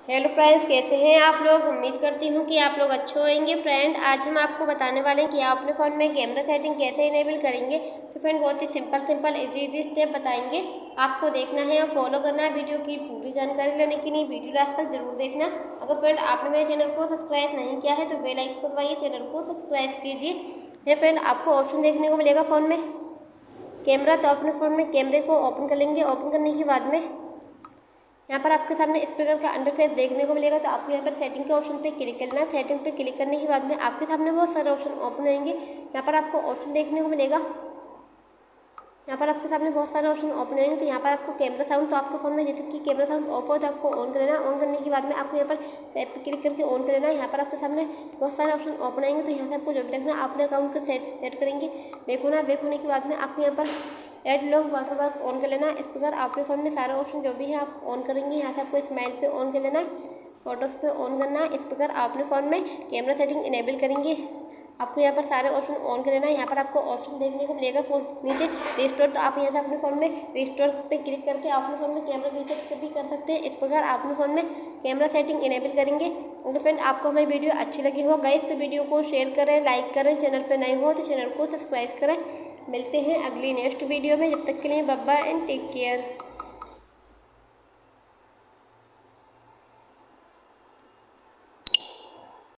Hello friends, कैसे हैं आप लोग। उम्मीद करती हूँ कि आप लोग अच्छे होंगे। फ्रेंड, आज हम आपको बताने वाले हैं कि आप अपने फ़ोन में कैमरा सेटिंग कैसे इनेबल करेंगे। तो फ्रेंड, बहुत ही सिंपल इजी स्टेप बताएंगे। आपको देखना है और फॉलो करना है। वीडियो की पूरी जानकारी लेने के लिए वीडियो लास्ट तक जरूर देखना। अगर फ्रेंड आपने मेरे चैनल को सब्सक्राइब नहीं किया है तो बेल आइकन को दबाइए, चैनल को सब्सक्राइब कीजिए। ये फ्रेंड, आपको ऑप्शन देखने को मिलेगा फ़ोन में कैमरा। तो अपने फ़ोन में कैमरे को ओपन कर लेंगे। ओपन करने के बाद में यहाँ पर आपके सामने स्पीकर का इंटरफेस देखने को मिलेगा। तो आपको यहाँ पर सेटिंग के ऑप्शन पे क्लिक करना है। सेटिंग पे क्लिक करने के बाद में आपके सामने बहुत सारे ऑप्शन ओपन होंगे। यहाँ पर आपको ऑप्शन देखने को मिलेगा। यहाँ पर आपके सामने बहुत सारे ऑप्शन ओपन होंगे। तो यहाँ पर आपको कैमरा साउंड, तो आपके फ़ोन में जैसे कि कैमरा साउंड ऑफ हो तो आपको ऑन कर लेना। ऑन करने के बाद में आपको यहाँ पर सेट पर क्लिक करके ऑन कर लेना। यहाँ पर आपके सामने बहुत सारे ऑप्शन ओपन आएंगे। तो यहाँ से आपको जो भी रखना अपने अकाउंट को सेट करेंगे। बैक होने के बाद में आपको यहाँ पर एड लॉन्ग वाटरमार्क ऑन कर लेना। इस प्रकार आपके फ़ोन में सारे ऑप्शन जो भी है आप ऑन करेंगे। यहाँ से आपको स्माइल पे ऑन कर लेना, फोटोज़ पे ऑन करना। इस प्रकार आप अपने फ़ोन में कैमरा सेटिंग इनेबल करेंगे। आपको यहाँ पर सारे ऑप्शन ऑन कर लेना है। यहाँ पर आपको ऑप्शन देखने को मिलेगा फोन नीचे रिस्टोर। तो आप यहाँ से अपने फ़ोन में रिस्टोर पे क्लिक करके अपने फ़ोन में कैमरा रीसेट भी कर सकते हैं। इस प्रकार आप अपने फ़ोन में कैमरा सेटिंग इनेबल करेंगे। तो फ्रेंड, आपको हमारी वीडियो अच्छी लगी हो गाइस तो वीडियो को शेयर करें, लाइक करें। चैनल पर नए हो तो चैनल को सब्सक्राइब करें। मिलते हैं अगली नेक्स्ट वीडियो में। जब तक के लिए bye bye and take care.